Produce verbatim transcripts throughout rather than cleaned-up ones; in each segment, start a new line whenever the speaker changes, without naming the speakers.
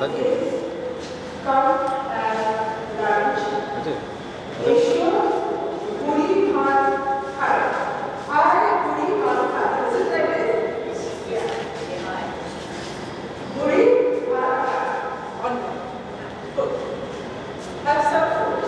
Thank you.
Come and lunch.
Ajay.
Ensure Guri Bhan Hai. I Guri Bhan Hai. Is it like this? Yeah. Guri Bhan Hai. On good. Have some food.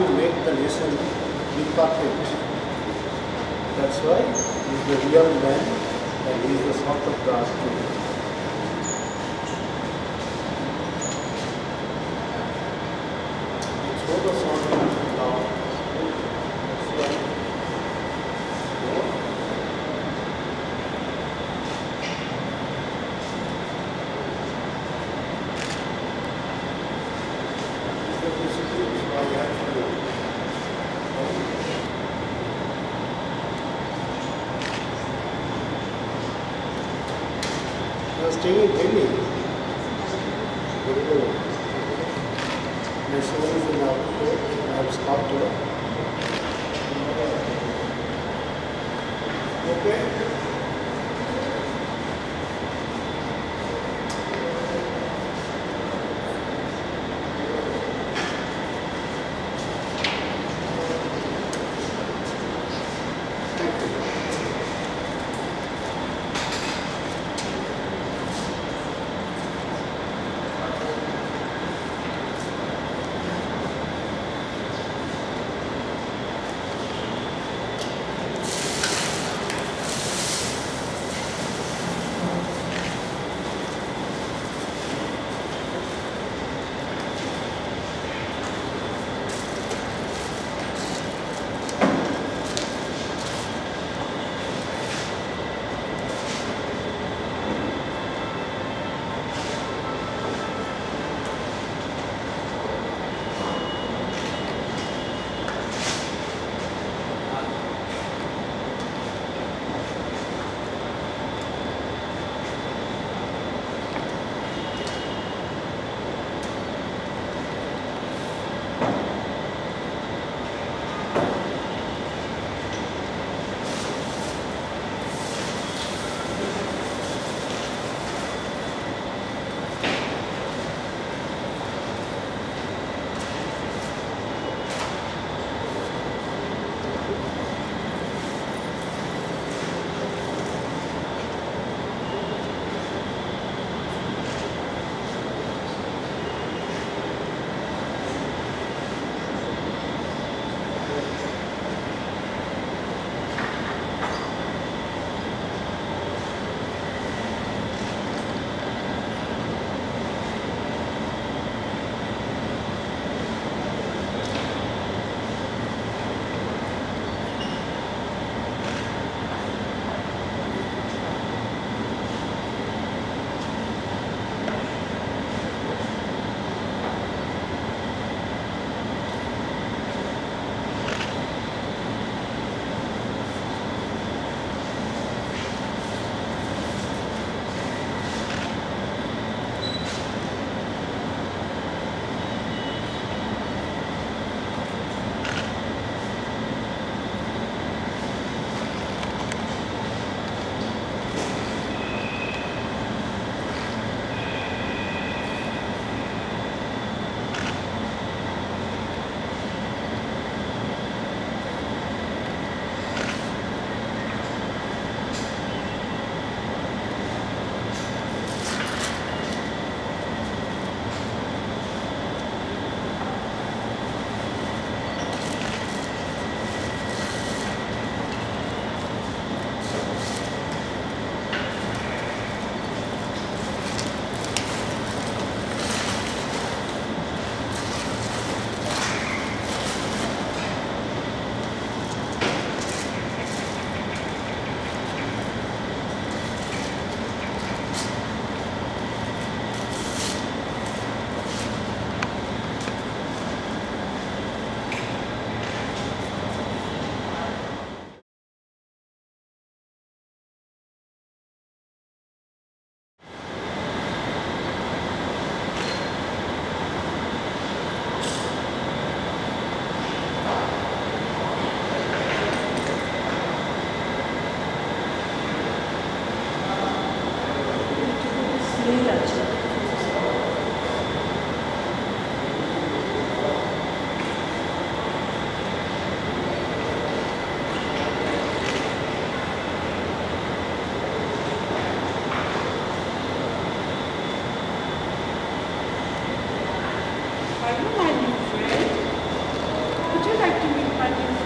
to make the nation be perfect. That's why he is the real man and he is the son of God too. So the son of God. That's why. I was staying in Delhi. My son is in architect. I have sculptor. Okay.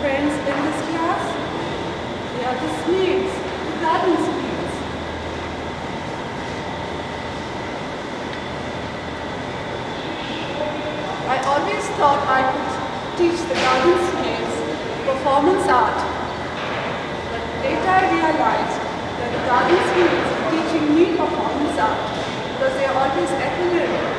friends in this class. They are the snails, the garden snails. I always thought I could teach the garden snails performance art. But later I realized that the garden snails are teaching me performance art because they are always ephemeral.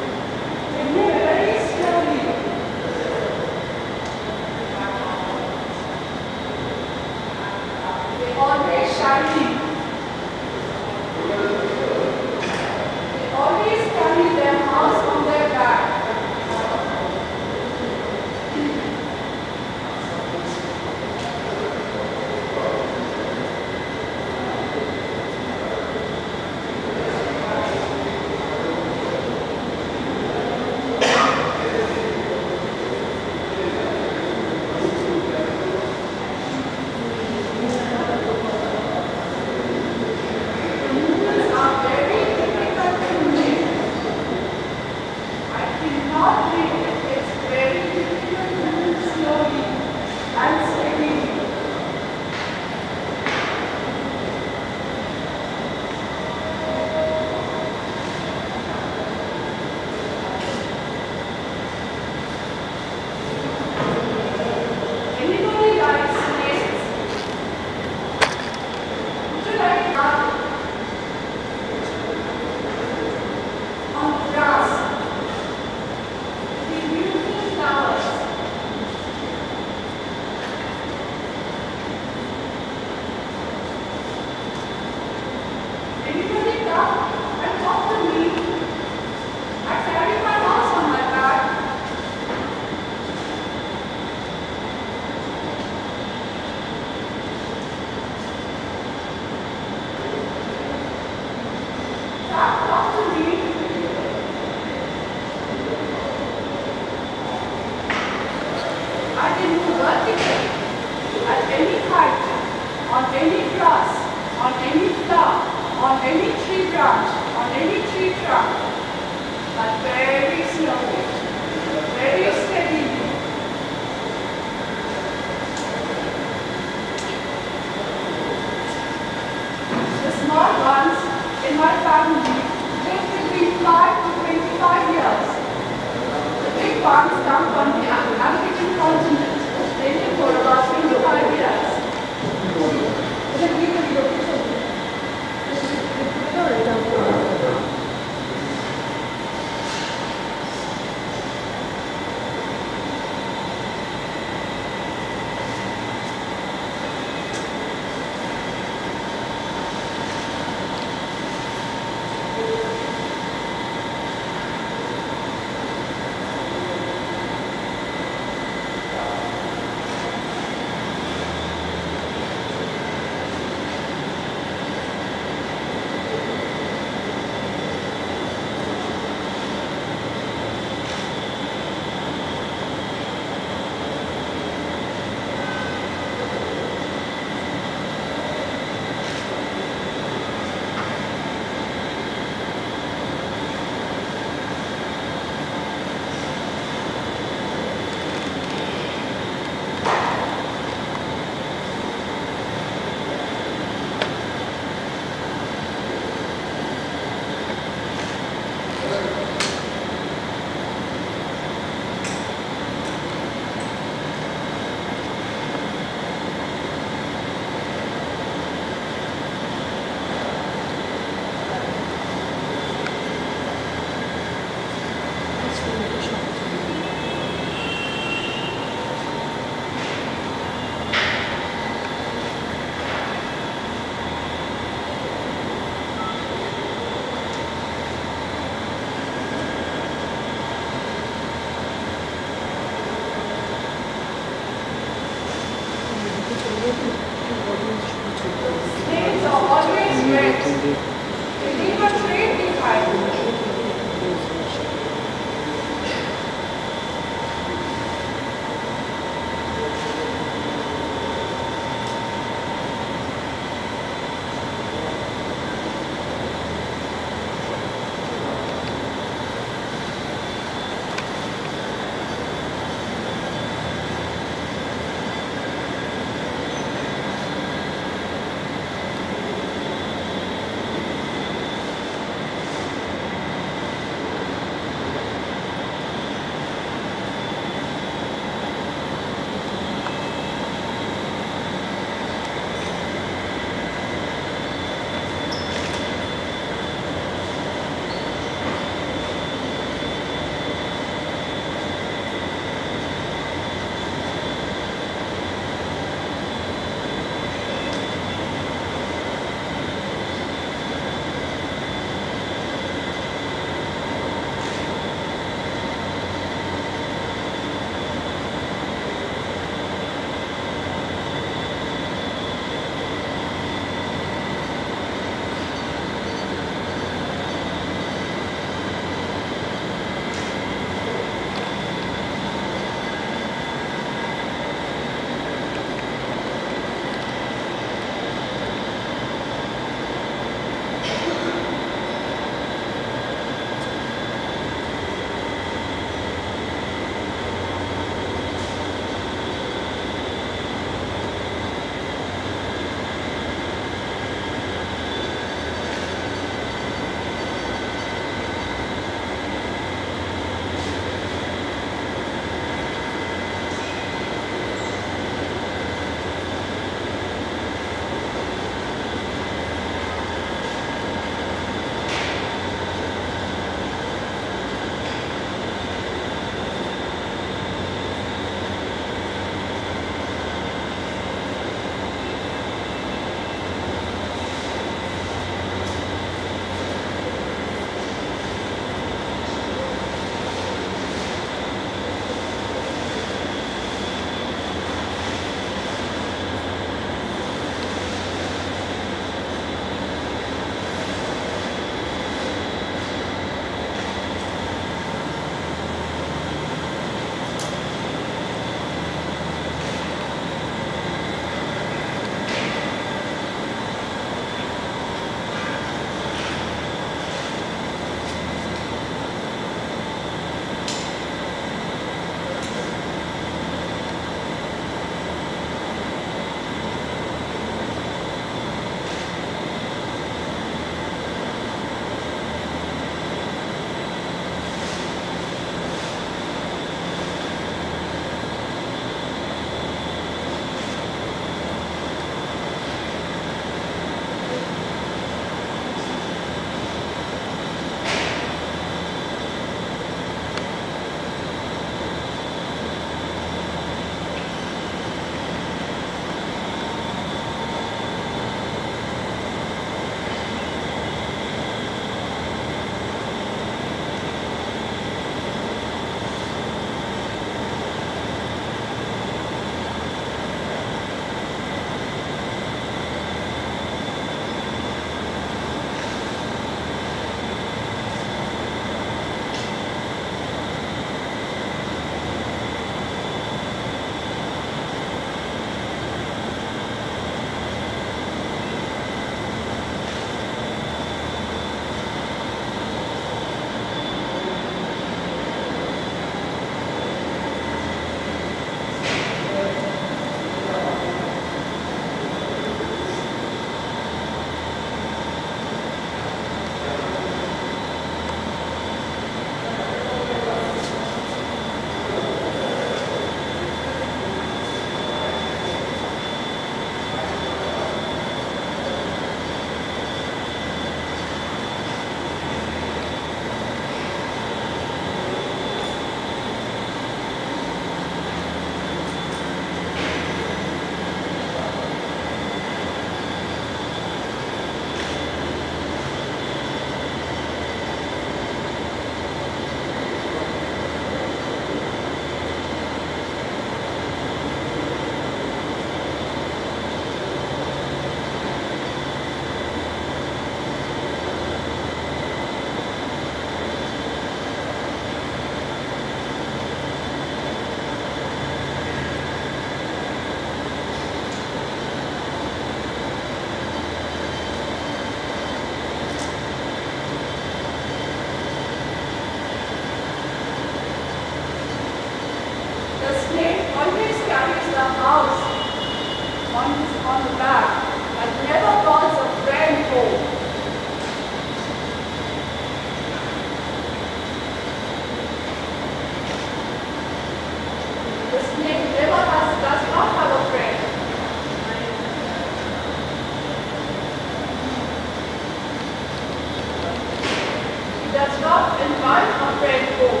and one upright pole.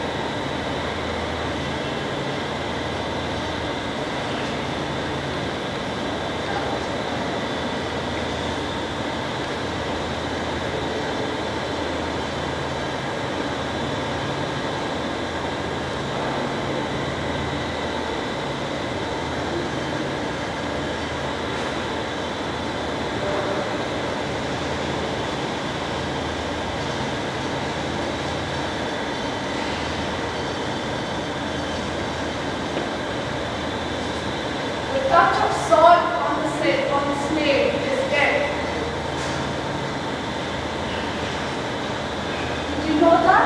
Touch of salt on the slate, on the slate is death. Did you know that?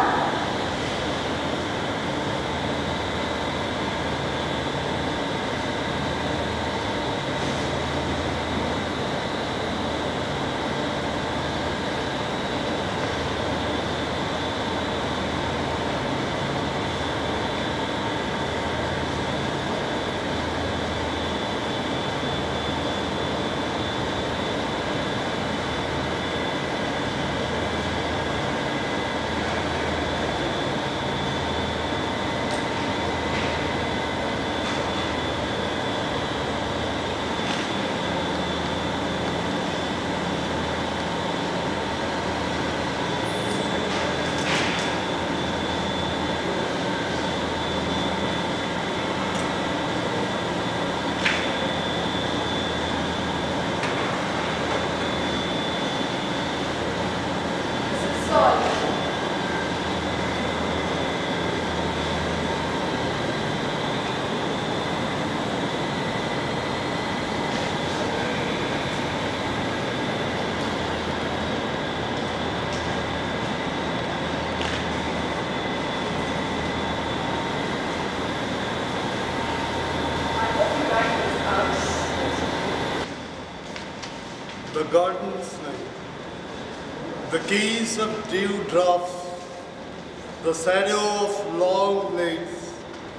The garden snake, the keys of dewdrops, the shadow of long legs,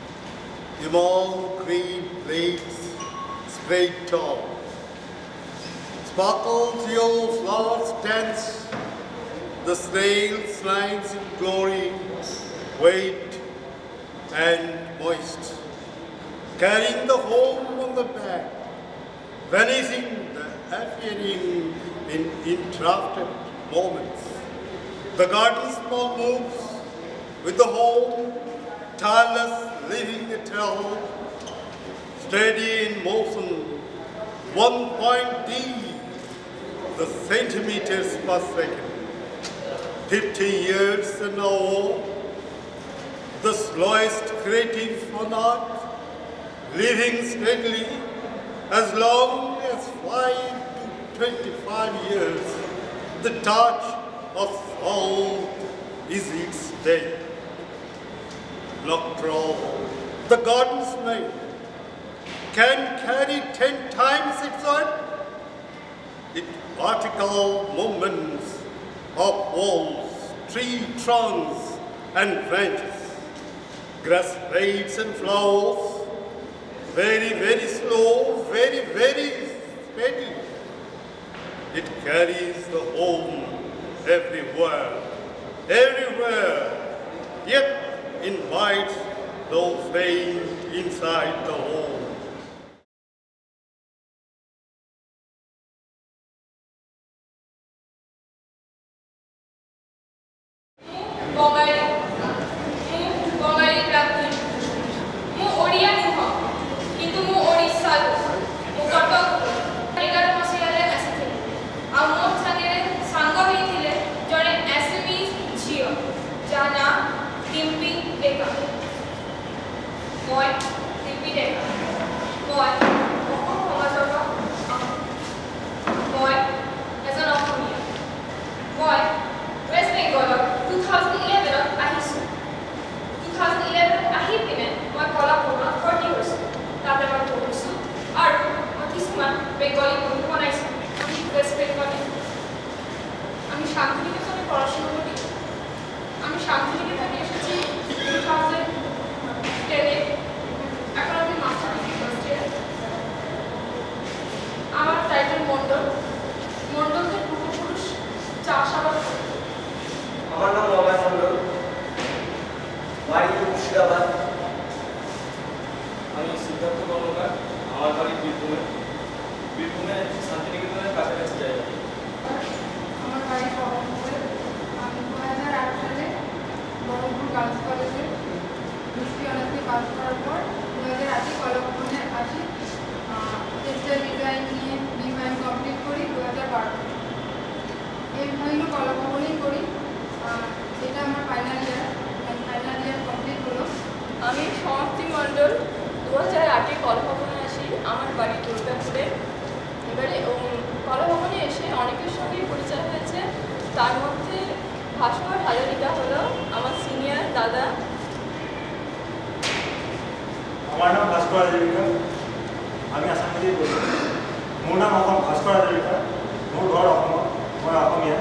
emerald green blades sprayed tall, sparkles yellow flowers dance, the snail slides in glory, white and moist, carrying the home on the back, vanishing the appearing in interrupted moments. The garden small moves with the home, tireless living eternal, steady in motion, one point D, the centimeters per second, fifty years an hour, the slowest creative on earth, living steadily as long as five to twenty-five years, the touch of soul is its day. Nocturnal, the garden snake can carry ten times its weight. It vertical movements of walls, tree trunks and branches, grass blades and flowers, very, very slow, very, very steady. It carries the home everywhere, everywhere, yet invites no flame inside the home.
আমি শান্তিনিকেতনে এসেছি দু হাজার দশ এ এখন আমি masters
ভাস্কর হাজারিকা হলো আমার সিনিয়র দাদা।
আমার নাম ভাস্কর হাজারিকা, আমি আসাম থেকেই বলছি। মোৰ নাম অসম ভাস্কর হাজারিকা, মোৰ ঘৰ অসমত, মই Asamiya.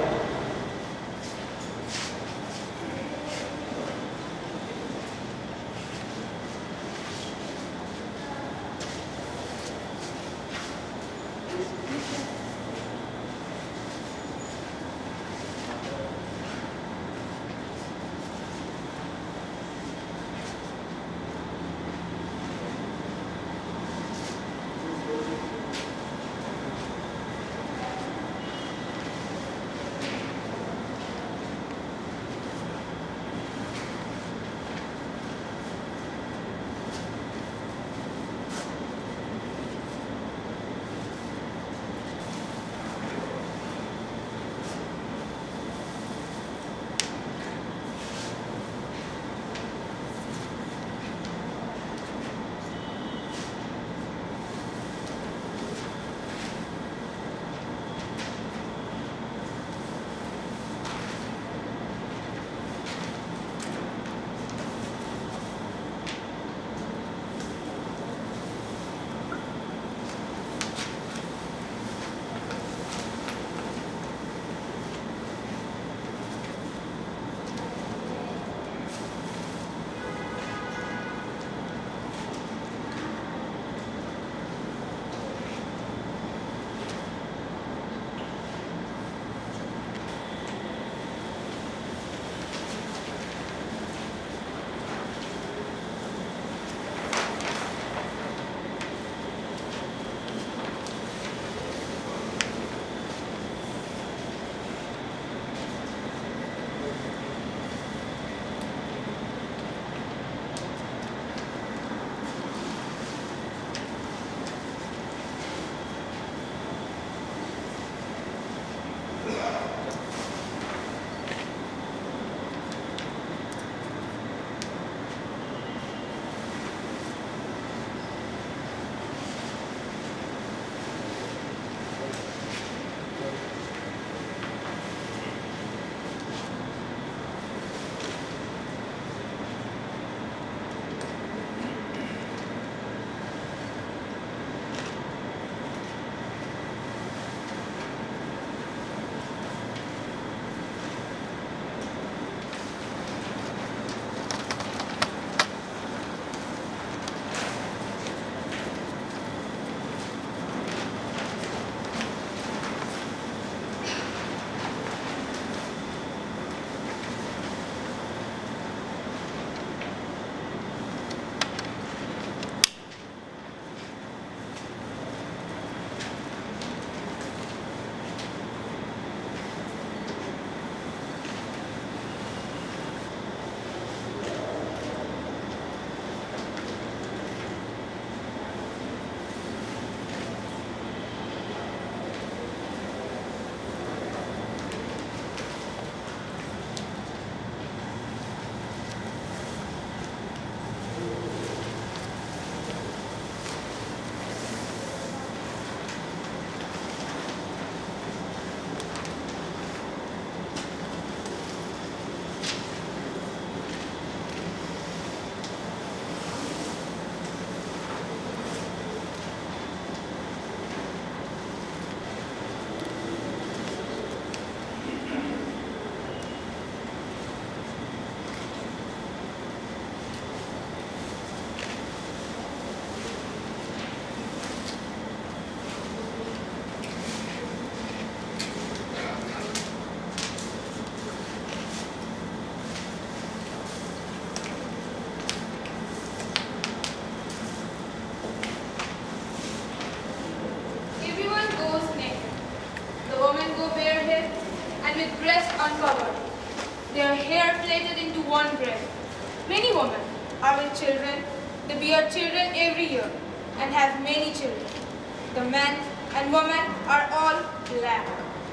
uncovered, their hair plaited into one braid. Many women are with children. They bear children every year and have many children. The men and women are all black.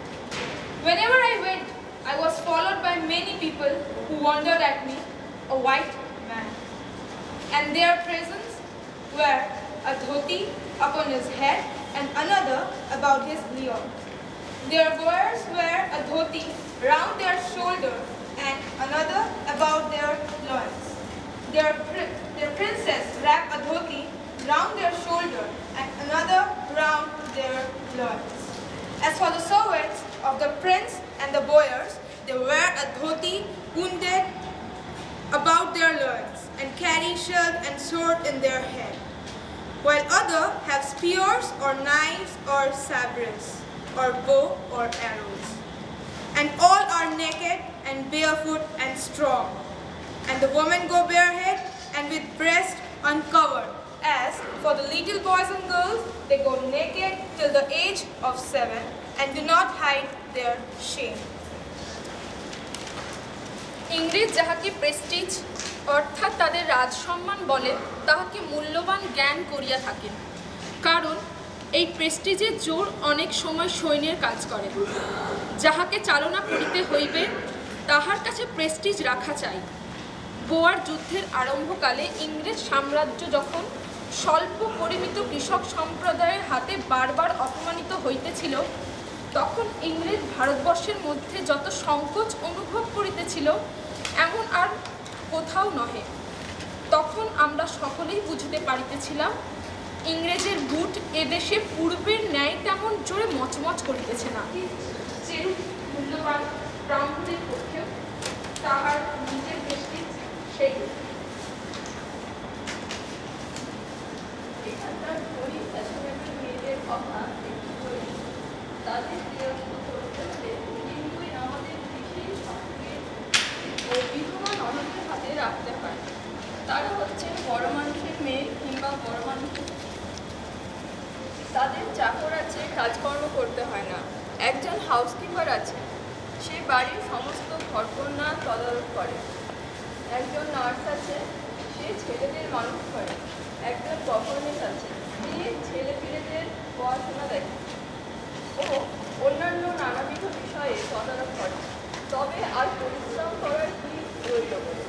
Whenever I went, I was followed by many people who wondered at me, a white man. And their presents were a dhoti upon his head and another about his ear. Their wears were a dhoti round their shoulder another about their loins. Their, their princess wrap a dhoti round their shoulder and another round their loins. As for the servants of the prince and the boyars, they wear a dhoti wounded about their loins and carry shield and sword in their hand, while others have spears or knives or sabres or bow or arrows. And all are naked and barefoot and strong. And the women go barehead and with breast uncovered. As for the little boys and girls, they go naked till the age of seven and do not hide their shame.
ইংরেজ যাহাকে Prestige অর্থাৎ তাদের রাজসম্মান বলেন, তাহাকে মূল্যবান জ্ঞান করিয়া থাকেন। কারণ এই প্রেস্টিজের জোর অনেক সময় সৈন্যের কাজ করে। যাহাকে চালনা করিতে হইবে তাহার কাছে প্রেস্টিজ রাখা চাই। বোয়ার যুদ্ধের আরম্ভকালে ইংরেজ সাম্রাজ্য যখন স্বল্প পরিমিত কৃষক সম্প্রদায়ের হাতে বারবার অপমানিত হইতেছিল, তখন ইংরেজ ভারতবর্ষের মধ্যে যত সংকোচ অনুভব করিতেছিল এমন আর কোথাও নহে। তখন আমরা সকলেই বুঝিতে পারিতেছিলাম ইংরেজের বুট এদেশে পূর্বের ন্যায় তেমন জোরে মচমচ করিতেছে না। যেরূপ মূল্যবান প্রাণগুলির পক্ষেও তাহার নিজের প্রেস্টিজ সেই। এখানকার ধনী ফ্যাশনেবল মেয়েদের কথা একটু বলি। তাদের বিরক্ত করতে হলে কিন্তু আমাদের বিশেষ সঙ্গে ও বিধমান অনেকের হাতে রাখতে হয়। তারা হচ্ছেন বড় মানুষের মেয়ে কিংবা বড় মানুষের। তাদের চাকর আছে, কাজকর্ম করতে হয় না। একজন হাউসকিপার আছে, সে বাড়ির সমস্ত ঘরকন্যা তদারক করে। একজন নার্স আছে, সে ছেলেদের মানুষ করে। একজন গভর্নেস আছে, তিনি ছেলেপিলেদের পড়াশোনা দেখে ও অন্যান্য নানাবিধ বিষয়ে তদারক করে। তবে আর পরিশ্রম করার কি রইল বলে?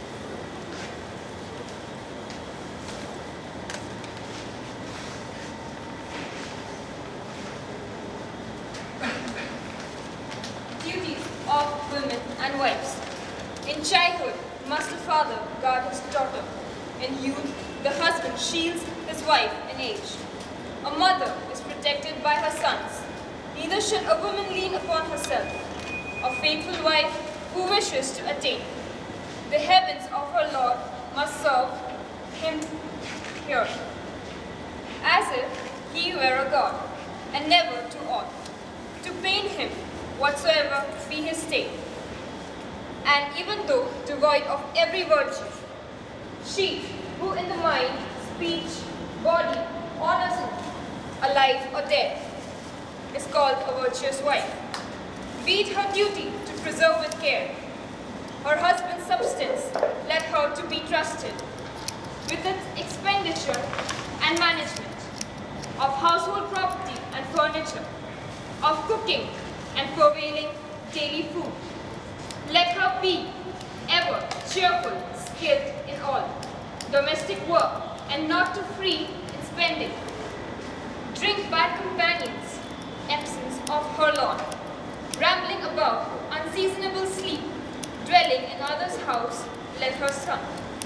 Duties of women and wives. In childhood, must the father guard his daughter. In youth, the husband shields his wife in age. A mother is protected by her sons. Neither should a woman lean upon herself. A faithful wife who wishes to attain the heavens of her Lord must serve him here, as if he were a god, and never to aught, to pain him whatsoever be his state. And even though devoid of every virtue, she who in the mind, speech, body honors him, alive or dead, is called a virtuous wife. Be it her duty to preserve with care her husband's substance, let her to be trusted with its expenditure and management of household property and furniture, of cooking and prevailing daily food. Let her be ever cheerful, skilled in all domestic work, and not too free in spending. Drink bad companions, absence of her Lord, rambling about, unseasonable sleep, dwelling in others' house, let her son.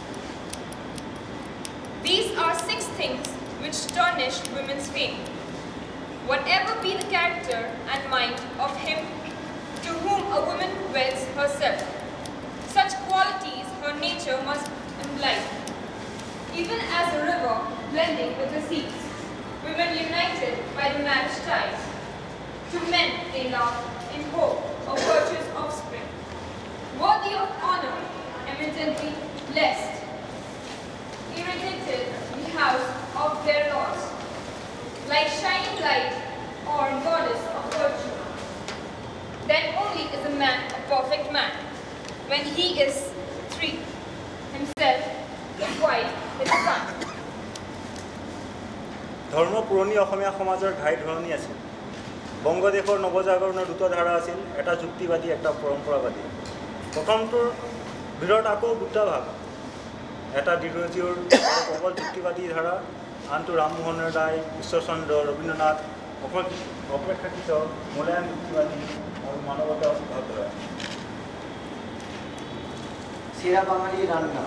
These are six things which tarnish women's fame. Whatever be the character and mind of him to whom a woman weds herself, such qualities her nature must imbibe. Even as a river blending with the seas, women united by the marriage ties, to men they love in hope of virtuous offspring, worthy of honor, eminently blessed, irrigated the house of their lords, like shining light or goddess of virtue. Then only is a man a perfect man, when he is three, himself, his wife, his son.
ধৰ্ম পুৰণি অসমীয়া সমাজৰ ঘাই ধৰণী আছিল। বংগদেশৰ নৱজাগৰণৰ দুটা ধাৰা আছিল, এটা যুক্তিবাদী, এটা পৰম্পৰাবাদী। প্ৰথমটোৰ ভিতৰত আকৌ দুটা ভাগ, এটা ডিৰজিঅ'ৰ প্ৰবল যুক্তিবাদী ধাৰা, আনটো ৰামমোহন ৰায়, ঈশ্বৰচন্দ্ৰ, ৰবীন্দ্ৰনাথ, অপেক্ষাকৃত মোলায়ম যুক্তিবাদী আৰু মানৱতা ভাৱধাৰা।
সেরা বাঙালি রান্না।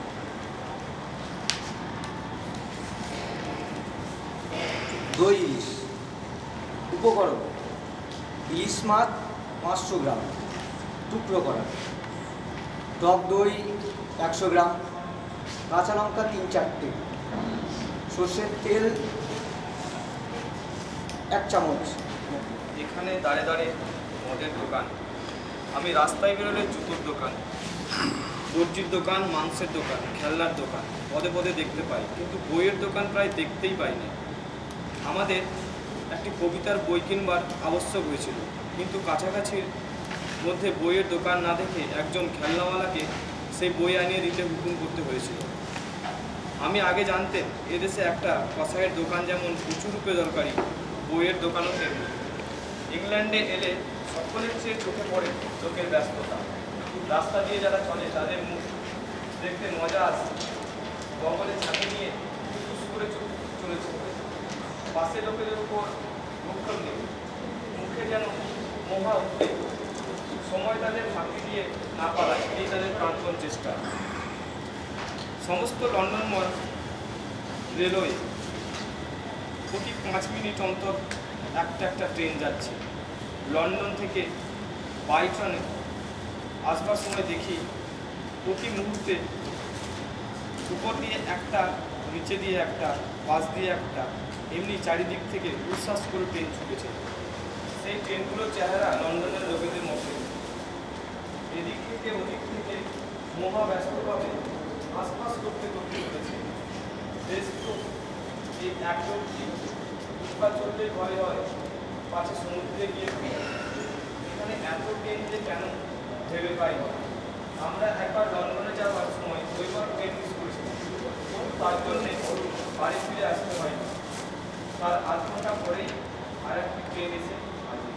দই ইলিশ। উপকরণ: ইলিশ মাছ পাঁচশো গ্রাম টুকরো করা, টক দই একশো গ্রাম, কাঁচা লঙ্কা তিন চারটে, সর্ষের তেল এক চামচ।
এখানে দাঁড়ে দাঁড়ে মদের দোকান, আমি রাস্তায় বেরোলে জুতোর দোকান, দর্জির দোকান, মাংসের দোকান, খেলনার দোকান পদে পদে দেখতে পাই, কিন্তু বইয়ের দোকান প্রায় দেখতেই পাই না। আমাদের একটি কবিতার বই কিনবার আবশ্যক হয়েছিল, কিন্তু কাছাকাছির মধ্যে বইয়ের দোকান না দেখে একজন খেলনাওয়ালাকে সেই বই আনিয়ে দিতে হুকুম করতে হয়েছিল। আমি আগে জানতেন এদেশে একটা কসাইয়ের দোকান যেমন উঁচু রূপে দরকারি, বইয়ের দোকানও তেমনি। ইংল্যান্ডে এলে সকলের চেয়ে চোখে পড়ে লোকের ব্যস্ততা। রাস্তা দিয়ে যারা চলে তাদের মুখ দেখতে মজা আসে, বগলে ছাতি নিয়ে টুস করে চলেছে, পাশে লোকেদের উপর মুখ্য নেই, মুখে যেন মোহা উঠে, সময় তাদের ফাঁকি দিয়ে না পারায় এই তাদের প্রাণপণ চেষ্টা। সমস্ত লন্ডনময় রেলওয়ে প্রতি পাঁচ মিনিট অন্তর একটা একটা ট্রেন যাচ্ছে। লন্ডন থেকে বাই ট্রেনে আসবার সময় দেখি প্রতি মুহূর্তে উপর দিয়ে একটা, নিচে দিয়ে একটা, পাশ দিয়ে একটা, এমনি চারিদিক থেকে উচ্ছ্বাস করে ট্রেন ছুটেছে। সেই ট্রেনগুলোর চেহারা লন্ডনের লোকেদের মধ্যে এদিক থেকে ওদিক থেকে মহা ব্যস্তভাবে আশপাশ করতে করতে চলেছে। বেশ তো এই একদম উৎপাদ চললেই ভয় হয় পাশে সমুদ্রে গিয়ে এখানে এত ট্রেন যে কেন ভেবে পাই না। আমরা একবার লন্ডনে যাওয়ার সময় ওইবার ট্রেন মিস করেছিলাম, তার জন্যে বাড়ি ফিরে আসতে হয়নি। তার আধ ঘন্টা পরেই আর একটি ট্রেন এসে হাজির।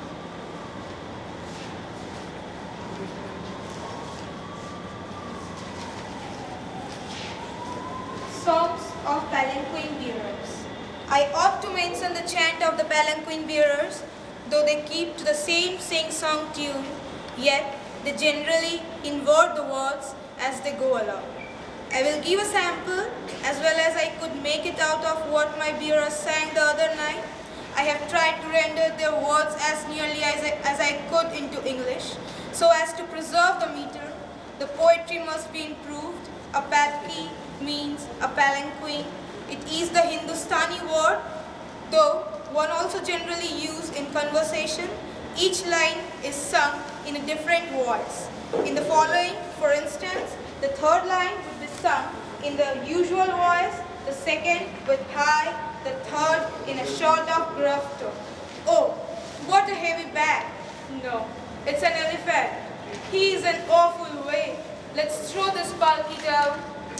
Songs of palanquin bearers. I ought to mention the chant of the palanquin bearers. Though they keep to the same sing-song tune, yet they generally invert the words as they go along. I will give a sample as well as I could make it out of what my bearers sang the other night. I have tried to render their words as nearly as I, as I could into English, so as to preserve the meter. The poetry must be improved. A palki means a palanquin. It is the Hindustani word, though one also generally used in conversation. Each line is sung in a different voice. In the following, for instance, the third line would be sung in the usual voice, the second with high, the third in a sort of gruff tone. Oh, what a heavy bag! No, it's an elephant. He is an awful weight. Let's throw this palki down.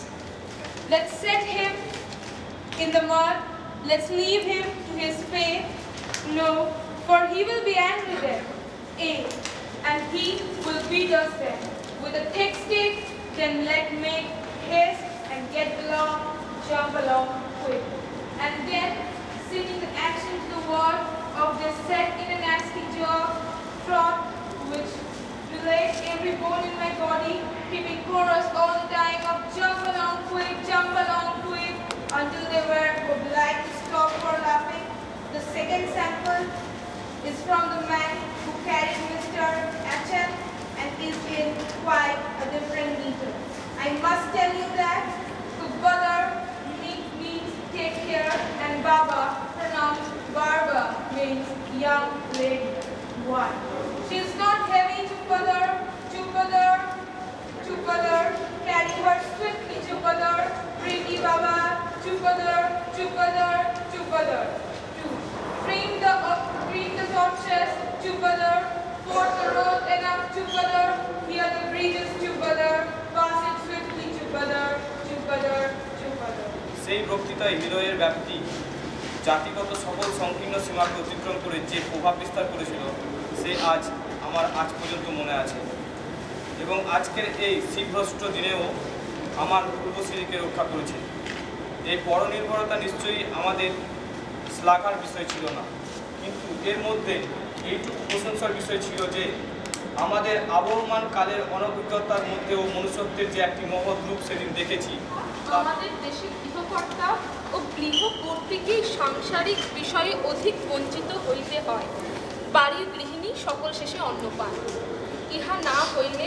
Let's set him in the mud. Let's leave him to his fate. No, for he will be angry then. Eh, and he will beat us then with a thick stick. Then let make haste and get along, jump along quick. And then, singing the action to the word of this set in a nasty jaw, from which relates every bone in my body, keeping chorus all the time of jump along quick, jump along quick, until they were obliged to stop for laughing. The second sample is from the man who carried Mister Achan and is in quite a different meter. I must tell you that Kubbalar means take care and Baba, pronounced Barba, means young lady. One. She is not heavy, Chuppadar, Chuppadar, Chuppadar, carry her swiftly, Chuppadar, Preeti Baba, Chuppadar, Chuppadar, Chuppadar. Two. Frame the up, frame the torches, Chuppadar, forth the road enough, Chuppadar, here the bridges, Chuppadar, pass it swiftly, Chuppadar, Chuppadar, Chuppadar.
সেই বক্তৃতায় হৃদয়ের ব্যাপ্তি জাতিগত সকল সংকীর্ণ সীমাকে অতিক্রম করে যে প্রভাব বিস্তার করেছিল সে আজ আমার আজ পর্যন্ত মনে আছে, এবং আজকের এই শীঘ্রষ্ট দিনেও আমার পূর্বশ্রীকে রক্ষা করেছে। এই পরনির্ভরতা নিশ্চয়ই আমাদের শ্লাঘার বিষয় ছিল না, কিন্তু এর মধ্যে এইটুকু প্রশংসার বিষয় ছিল যে আমাদের আবহমান কালের অনভিজ্ঞতার মধ্যেও মনুষ্যত্বের যে একটি মহৎ রূপ সেদিন দেখেছি।
আমাদের দেশে গৃহকর্তা ও গৃহকর্ত্রীকেই সাংসারিক বিষয়ে অধিক বঞ্চিত হইতে হয়। বাড়ির গৃহিণী সকল শেষে অন্ন পান। ইহা না হইলে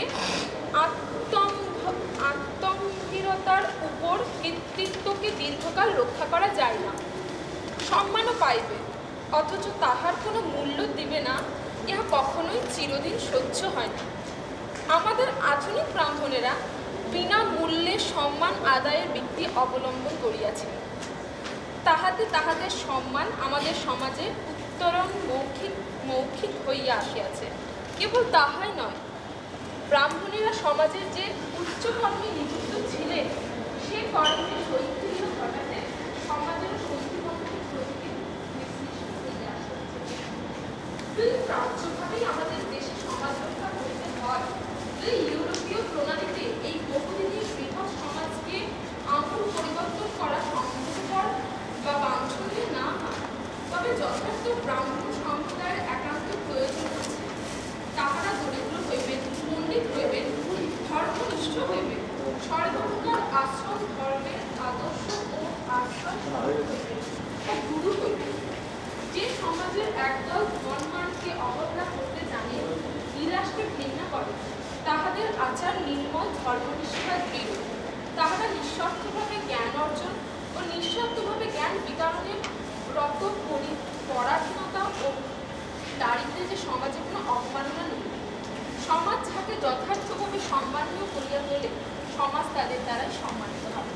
আত্মগম্ভীরতার উপর কৃতিত্বকে দীর্ঘকাল রক্ষা করা যায় না। সম্মানও পাইবে, অথচ তাহার কোনো মূল্য দিবে না, ইহা কখনোই চিরদিন সহ্য হয় না। আমাদের আধুনিক ব্রাহ্মণেরা বিনা মূল্যে সম্মান আদায়ের বৃত্তি অবলম্বন করিয়াছে। তাহাতে তাহাদের সম্মান আমাদের সমাজে উত্তরণ মৌখিক মৌখিক হইয়া আসিয়াছে। কেবল তাহাই নয়, ব্রাহ্মণেরা সমাজের যে উচ্চ কর্মে নিযুক্ত ছিলেন, সে কর্মের শৈথিল্য ঘটাতে সমাজের শৈথিল্যের প্রতি বিশ্লেষণ হইয়া আসিয়াছে। যদি প্রাচ্যভাবেই আমাদের দেশে সমাজ রক্ষা করিতে হয়, যদি ইউরোপীয় প্রণালীতে এই বহুদিনের বৃহৎ সমাজকে আমূল পরিবর্তন করা সম্ভবপর বা বাঞ্ছনীয় না হয়, তবে যথার্থ ব্রাহ্মণ সম্প্রদায়ের একান্ত প্রয়োজন আছে। তাহারা দরিদ্র হইবেন, পণ্ডিত হইবেন, ধর্মনিষ্ঠ হইবেন, সর্বপ্রকার আশ্রম ধর্মের আদর্শ ও আশ্রয় হইবেন ও গুরু হইবেন। যে সমাজের একদল ধনমানকে অবহেলা করতে জানে, বিলাসকে ঘৃণা করে, তাহাদের আচার নির্মল, ধর্মনিষ্ঠা দৃঢ়। তাহারা নিঃস্বার্থভাবে জ্ঞান অর্জন ও নিঃস্বার্থভাবে জ্ঞান বিতরণের রত পরাধীনতা ও দারিদ্র্যে যে সমাজে কোনো অবমাননা নেই। সমাজ যাকে যথার্থভাবে সম্মানীয় করিয়া তোলে, সমাজ তাদের দ্বারাই সম্মানিত হবে।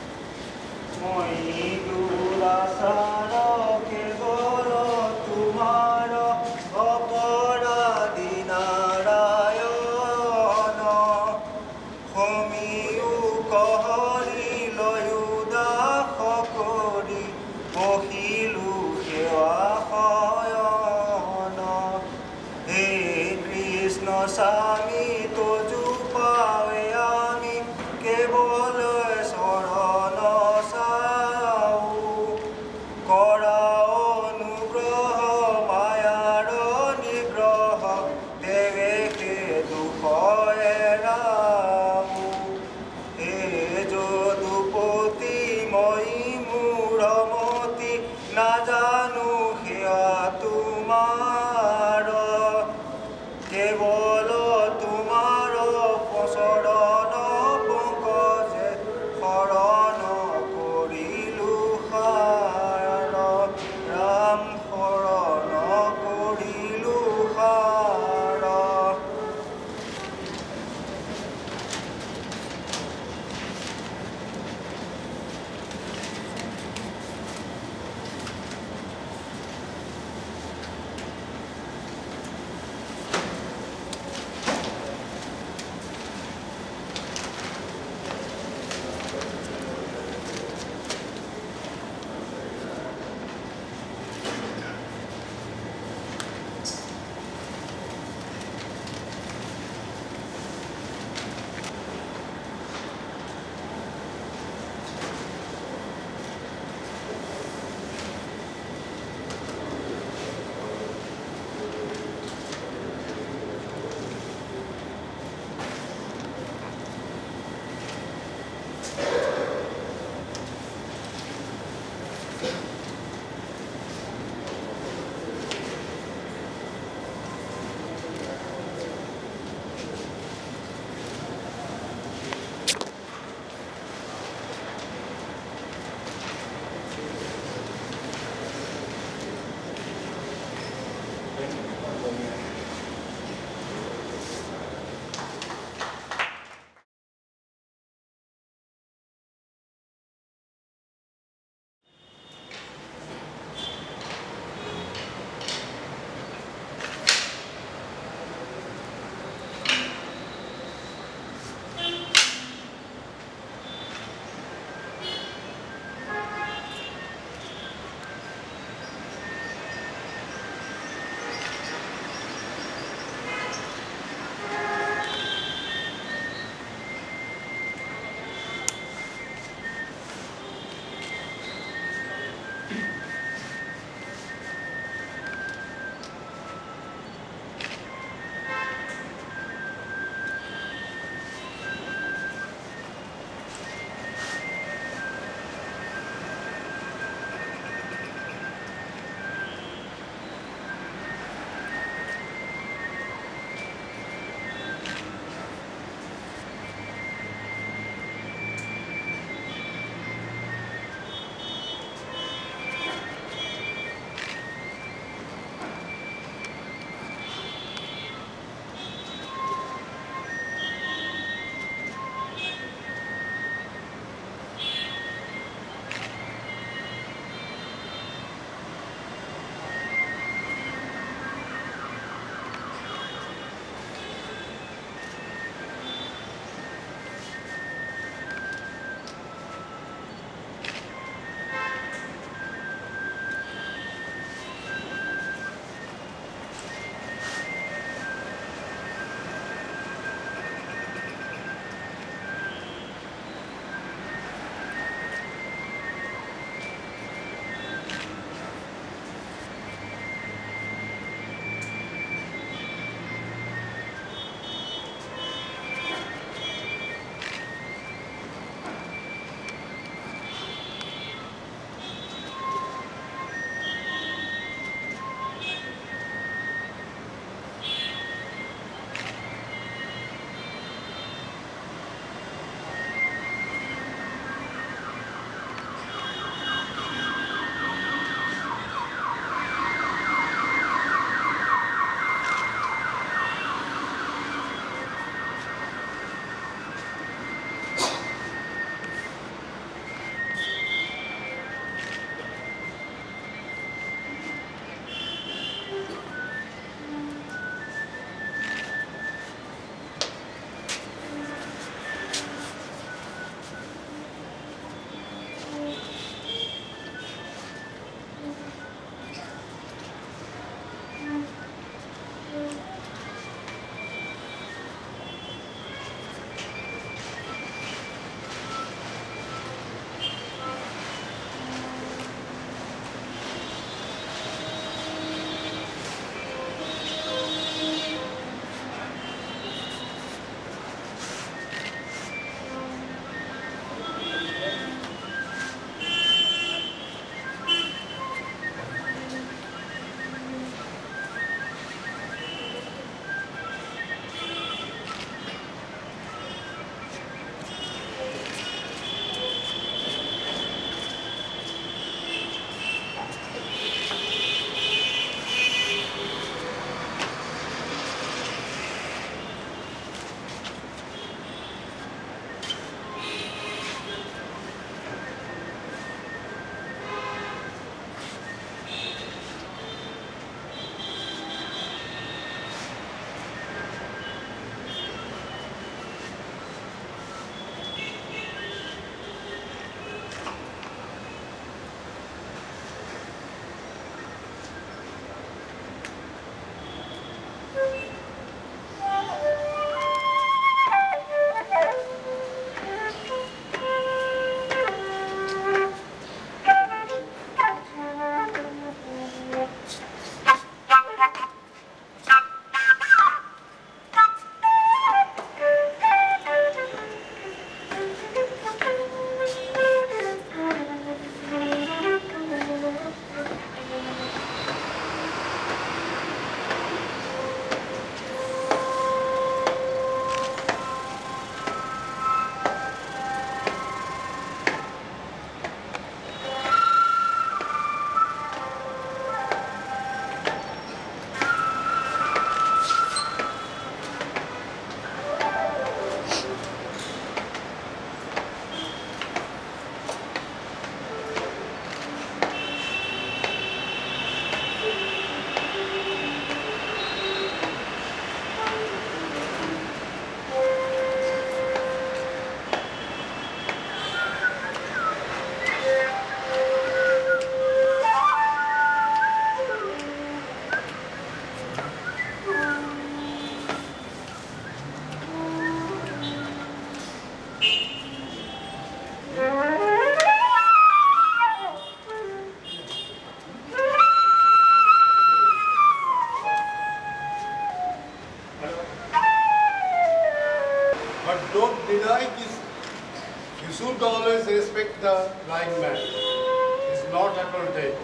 কেবল তোমার অপরাধী নারায়ণ হমিও কহরি লয়ুদাহ করি বহিলু সেৱা শয়ন। হে কৃষ্ণ স্বামী তজু পাৱে আমি কেৱল শৰণ চাও।
deny this. You should always respect the blind man. He is not at all dead.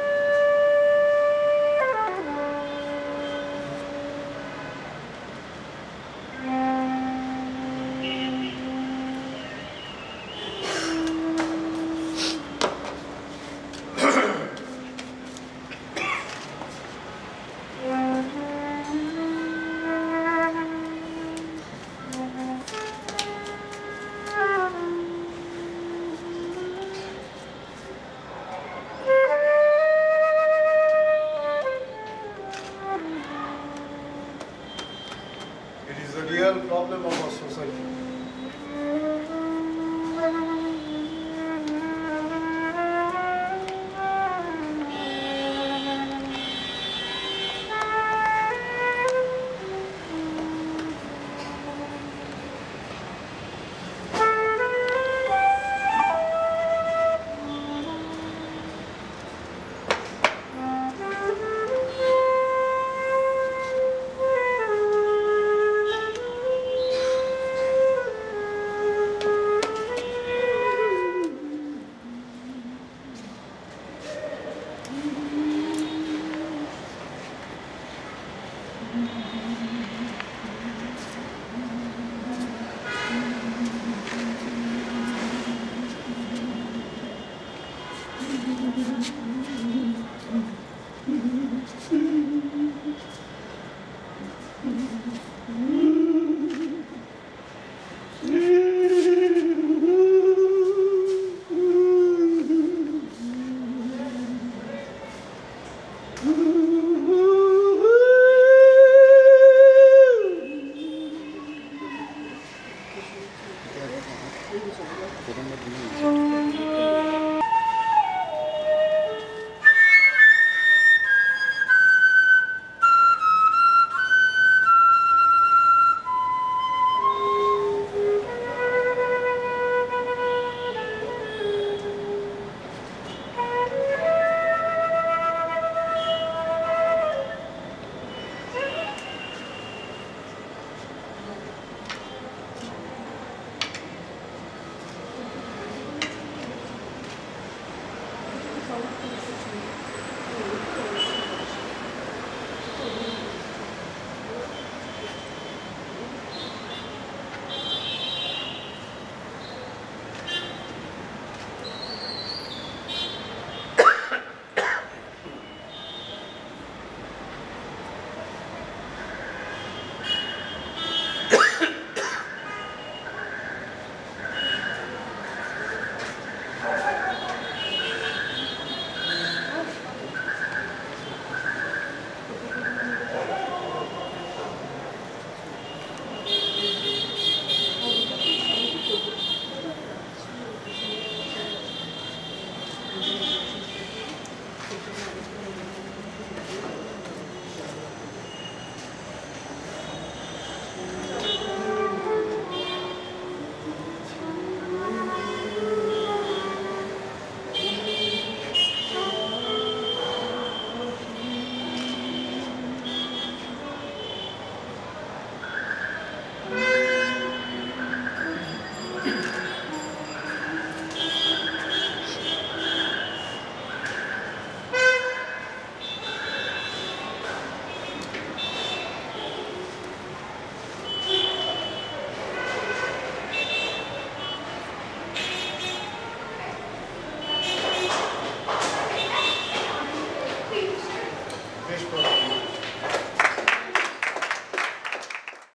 Problem of our society.